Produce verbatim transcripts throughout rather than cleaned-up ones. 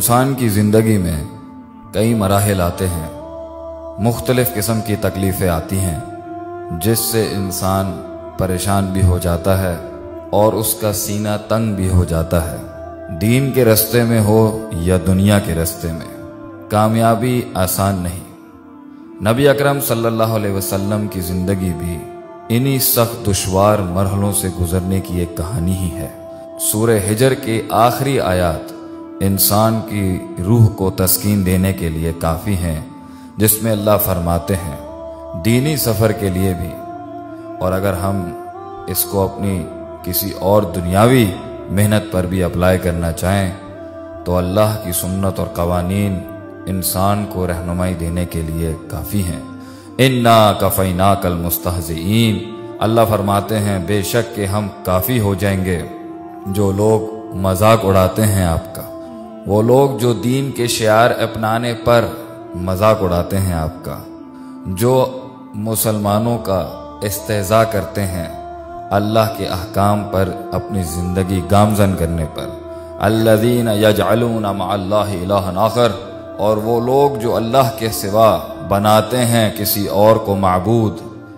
انسان کی زندگی میں کئی مراحل آتے ہیں، مختلف قسم کی تکلیفیں آتی ہیں جس سے انسان پریشان بھی ہو جاتا ہے اور اس کا سینہ تنگ بھی ہو جاتا ہے۔ دین کے راستے میں ہو یا دنیا کے راستے میں، کامیابی آسان نہیں۔ نبی اکرم صلی اللہ علیہ وسلم کی زندگی بھی انہی سخت دشوار مرحلوں سے گزرنے کی ایک کہانی ہی ہے۔ سورہ ہجر کی آخری آیات انسان کی روح کو تسکین دینے کے لیے کافی ہیں، جس میں اللہ فرماتے ہیں دینی سفر کے لیے بھی، اور اگر ہم اس کو اپنی کسی اور دنیاوی محنت پر بھی اپلائی کرنا چاہیں تو اللہ کی سنت اور قوانین انسان کو رہنمائی دینے کے لیے کافی ہیں۔ انا کفیناک المستہزئین، اللہ فرماتے ہیں بے شک کہ ہم کافی ہو جائیں گے جو لوگ مذاق اڑاتے ہیں آپ کا، وہ لوگ جو دین کے شعار اپنانے پر مذاق اڑاتے ہیں آپ کا، جو مسلمانوں کا استہزاء کرتے ہیں اللہ کے احکام پر اپنی زندگی گامزن کرنے پر۔ الذین یجعلون مع اللہ الہا آخر، اور وہ لوگ جو اللہ کے سوا بناتے ہیں کسی اور کو معبود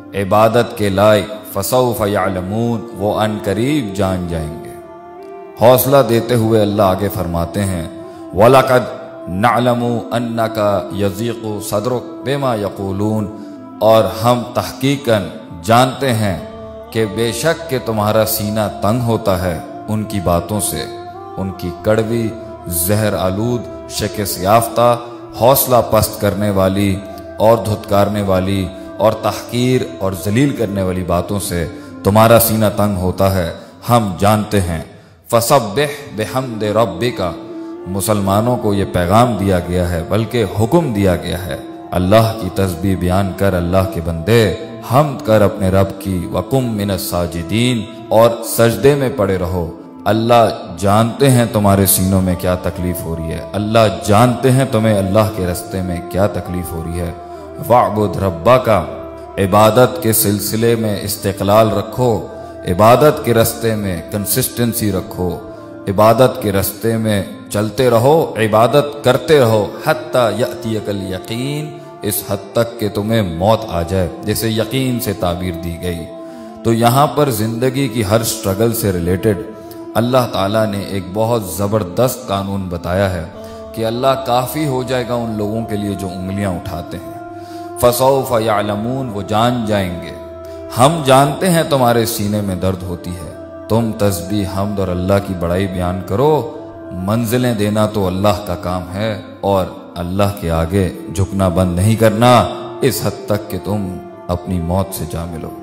عبادت کے لائق، فسوف یعلمون، وہ ان قریب جان جائیں گے۔ حوصلہ دیتے ہوئے اللہ آگے فرماتے ہیں وَلَقَدْ نَعْلَمُ أَنَّكَ يَضِيقُ صَدْرُكَ بِمَا يَقُولُونَ، اور ہم تحقیقاً جانتے ہیں کہ بے شک کہ تمہارا سینہ تنگ ہوتا ہے ان کی باتوں سے، ان کی کڑوی، زہر آلود، شکست یافتہ، حوصلہ پست کرنے والی اور دھتکارنے والی اور تحقیر اور ذلیل کرنے والی باتوں سے تمہارا سینہ تنگ ہوتا ہے، ہم جانتے ہیں۔ فَسَبِّحْ بِحَمْدِ رَبِّكَ، مسلمانوں کو یہ پیغام دیا گیا ہے بلکہ حکم دیا گیا ہے، اللہ کی تسبیح بیان کر، اللہ کے بندے حمد کر اپنے رب کی، وَقُمْ مِنَ السَّاجِدِينَ، اور سجدے میں پڑے رہو۔ اللہ جانتے ہیں تمہارے سینوں میں کیا تکلیف ہو رہی ہے، اللہ جانتے ہیں تمہیں اللہ کے راستے میں کیا تکلیف ہو رہی ہے۔ وَاعْبُدْ رَبَّكَ، عبادت کے سلسلے میں استقلال رکھو، عبادت کے راستے میں کنسسٹنسی رکھو، عبادت کے راستے میں چلتے رہو، عبادت کرتے رہو، حتی یأتیک الیقین، اس حد تک کہ تمہیں موت آ جائے، جیسے یقین سے تعبیر دی گئی۔ تو یہاں پر زندگی کی ہر سٹرگل سے ریلیٹڈ اللہ تعالیٰ نے ایک بہت زبردست قانون بتایا ہے کہ اللہ کافی ہو جائے گا ان لوگوں کے لیے جو انگلیاں اٹھاتے ہیں۔ فَسَوْفَ يَعْلَمُونَ، وہ جان جائیں گے۔ ہم جانتے ہیں تمہارے سینے میں درد ہوتی ہے، تم تسبیح، حمد اور اللہ کی بڑائی بیان کرو، منزلیں دینا تو اللہ کا کام ہے، اور اللہ کے آگے جھکنا بند نہیں کرنا اس حد تک کہ تم اپنی موت سے جا ملو۔